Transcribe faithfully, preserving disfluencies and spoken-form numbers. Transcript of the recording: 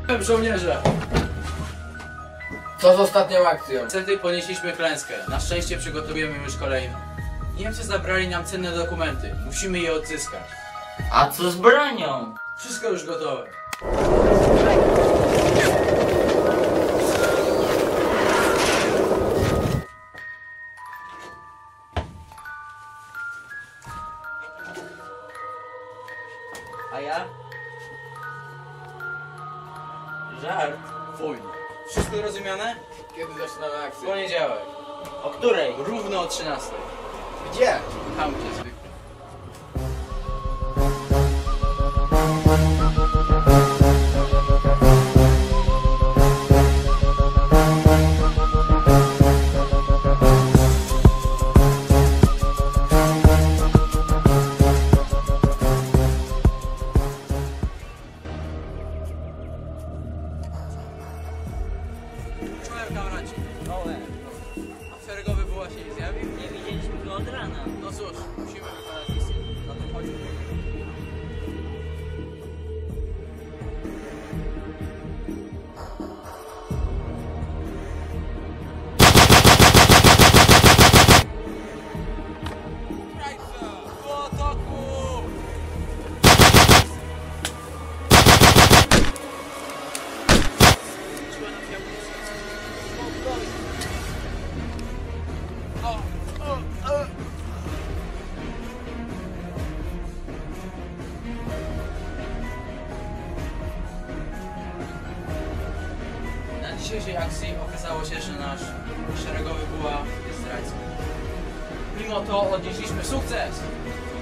Żołnierze! Co z ostatnią akcją? Niestety ponieśliśmy klęskę. Na szczęście przygotujemy już kolejną. Niemcy zabrali nam cenne dokumenty. Musimy je odzyskać. A co z bronią? Wszystko już gotowe. A ja? Żart. Fuj. Wszystko rozumiane? Kiedy zaczynamy W akcję? poniedziałek. O której? Równo o trzynastej. Gdzie? Tam gdzie zwykle. Czołem, kamraci. Czołem. A szeregowy była się nie zjawił? Nie widzieliśmy go od rana. No cóż, musimy wykonać misję. No to chodźmy. Zdrajca! Do ataku! Siła na chwilę. O, o, o. Na dzisiejszej akcji okazało się, że nasz szeregowy buła jest zdrajcą. Mimo to odnieśliśmy sukces!